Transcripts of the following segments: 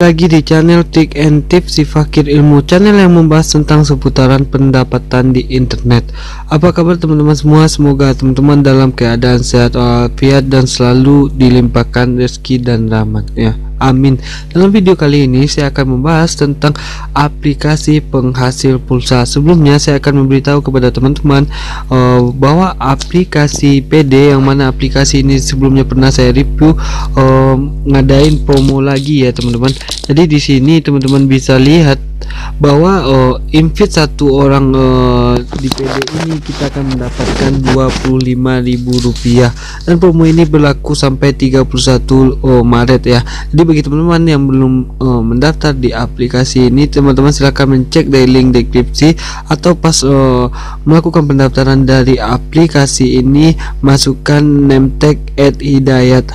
Lagi di channel Trik and Tips si Fakir Ilmu, channel yang membahas tentang seputaran pendapatan di internet. Apa kabar teman-teman semua? Semoga teman-teman dalam keadaan sehat walafiat dan selalu dilimpahkan rezeki dan rahmat ya. Amin. Dalam video kali ini saya akan membahas tentang aplikasi penghasil pulsa. Sebelumnya saya akan memberitahu kepada teman-teman bahwa aplikasi PD, yang mana aplikasi ini sebelumnya pernah saya review, ngadain promo lagi ya teman-teman. Jadi di sini teman-teman bisa lihat bahwa invite satu orang di PD ini kita akan mendapatkan Rp25.000 dan promo ini berlaku sampai 31 Maret ya. Jadi bagi teman-teman yang belum mendaftar di aplikasi ini, teman-teman silahkan mencek dari link deskripsi atau pas melakukan pendaftaran dari aplikasi ini, masukkan name tag @hidayatH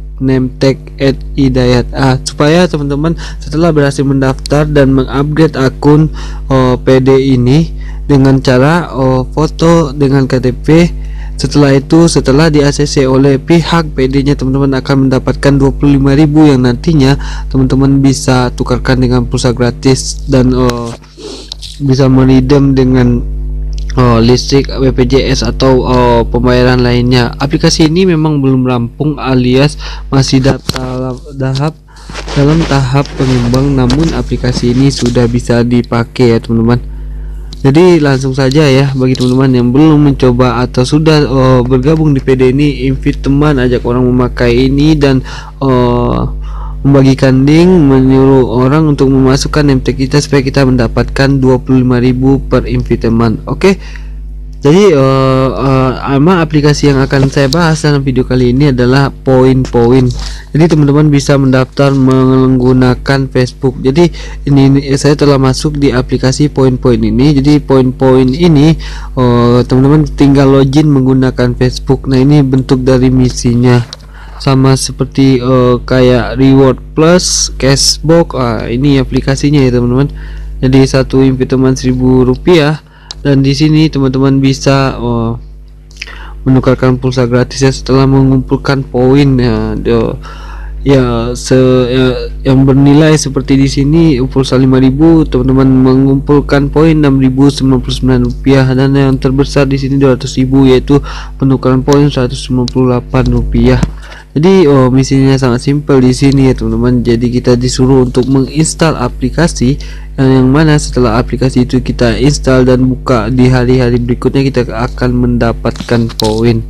supaya teman-teman setelah berhasil mendaftar dan mengupgrade akun PD ini dengan cara foto dengan KTP. Setelah itu, setelah di ACC oleh pihak PD-nya, teman-teman akan mendapatkan 25.000 yang nantinya teman-teman bisa tukarkan dengan pulsa gratis dan bisa meredeem dengan listrik, BPJS atau pembayaran lainnya. Aplikasi ini memang belum rampung alias masih dalam tahap pengembang, namun aplikasi ini sudah bisa dipakai ya teman-teman. Jadi langsung saja ya, bagi teman-teman yang belum mencoba atau sudah bergabung di PD ini, invite teman, ajak orang memakai ini dan membagikan link, menyuruh orang untuk memasukkan name tag kita supaya kita mendapatkan 25.000 per invite teman. Oke. Jadi aplikasi yang akan saya bahas dalam video kali ini adalah poin-poin. Jadi teman-teman bisa mendaftar menggunakan Facebook. Jadi ini saya telah masuk di aplikasi poin-poin ini. Jadi poin-poin ini teman-teman tinggal login menggunakan Facebook. Nah, ini bentuk dari misinya. Sama seperti kayak reward plus cashbox. Ini aplikasinya ya teman-teman. Jadi satu invite teman Rp1.000 dan di sini teman-teman bisa menukarkan pulsa gratis ya setelah mengumpulkan poin yang bernilai seperti di sini pulsa 5.000, teman-teman mengumpulkan poin Rp6.099 dan yang terbesar di sini 200.000 yaitu penukaran poin Rp198. Jadi misinya sangat simpel di sini ya teman-teman. Jadi kita disuruh untuk menginstal aplikasi yang mana setelah aplikasi itu kita install dan buka di hari-hari berikutnya, kita akan mendapatkan poin.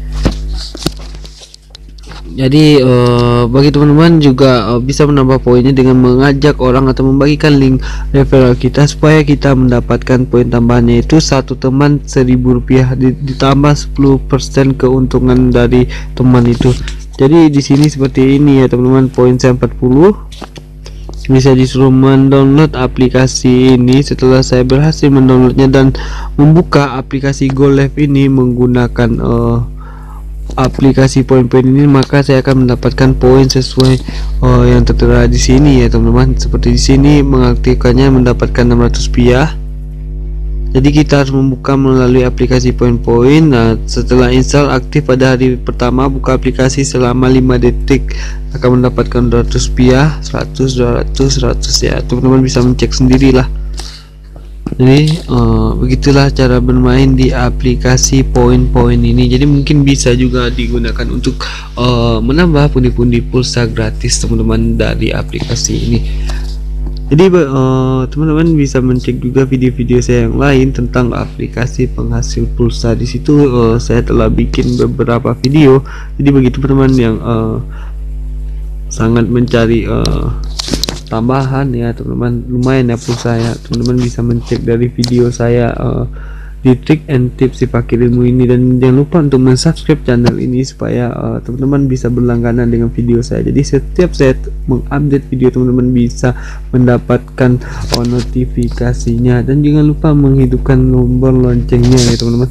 Jadi bagi teman-teman juga bisa menambah poinnya dengan mengajak orang atau membagikan link referral kita supaya kita mendapatkan poin tambahannya, itu satu teman Rp1.000 ditambah 10% keuntungan dari teman itu. Jadi di sini seperti ini ya teman-teman, poin saya 40. Bisa disuruh mendownload aplikasi ini. Setelah saya berhasil mendownloadnya dan membuka aplikasi GoLive ini menggunakan aplikasi poin-poin ini, maka saya akan mendapatkan poin sesuai yang tertera di sini ya teman-teman. Seperti di sini mengaktifkannya mendapatkan Rp600. Jadi kita harus membuka melalui aplikasi poin-poin. Nah, setelah install aktif pada hari pertama, buka aplikasi selama 5 detik akan mendapatkan Rp200, 100, 200, 100 ya. Teman-teman bisa mencek sendirilah. Jadi begitulah cara bermain di aplikasi poin-poin ini. Jadi mungkin bisa juga digunakan untuk menambah pundi-pundi pulsa gratis teman-teman dari aplikasi ini. Jadi teman-teman bisa mencek juga video-video saya yang lain tentang aplikasi penghasil pulsa. Di situ saya telah bikin beberapa video. Jadi bagi teman-teman yang sangat mencari tambahan ya teman-teman, lumayan ya pulsa ya, teman-teman bisa mencek dari video saya di Trik and Tips si Fakir Ilmu ini. Dan jangan lupa untuk mensubscribe channel ini supaya teman-teman bisa berlangganan dengan video saya. Jadi setiap saya mengupdate video, teman-teman bisa mendapatkan notifikasinya. Dan jangan lupa menghidupkan tombol loncengnya ya teman-teman.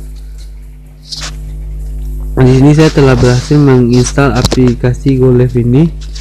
Di sini saya telah berhasil menginstal aplikasi GoLive ini.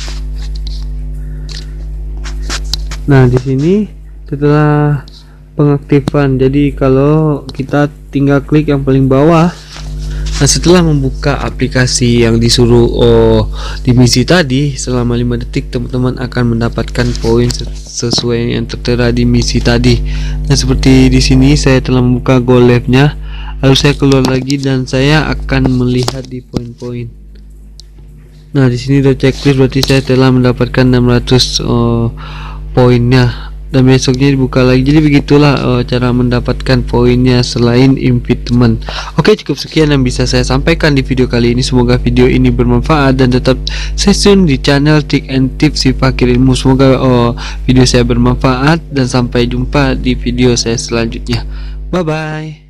Nah, di sini setelah pengaktifan, jadi kalau kita tinggal klik yang paling bawah, nah Nah, setelah membuka aplikasi yang disuruh di misi tadi selama 5 detik, teman-teman akan mendapatkan poin sesuai yang tertera di misi tadi. Nah, seperti di sini saya telah membuka goal lab-nya, lalu saya keluar lagi dan saya akan melihat di poin-poin. Nah, di sini udah checklist, berarti saya telah mendapatkan 600 poinnya. Dan besoknya dibuka lagi. Jadi begitulah cara mendapatkan poinnya selain invite teman. Oke, cukup sekian yang bisa saya sampaikan di video kali ini. Semoga video ini bermanfaat dan tetap stay tune di channel Trik and Tips si Fakir Ilmu. Semoga video saya bermanfaat dan sampai jumpa di video saya selanjutnya. Bye bye.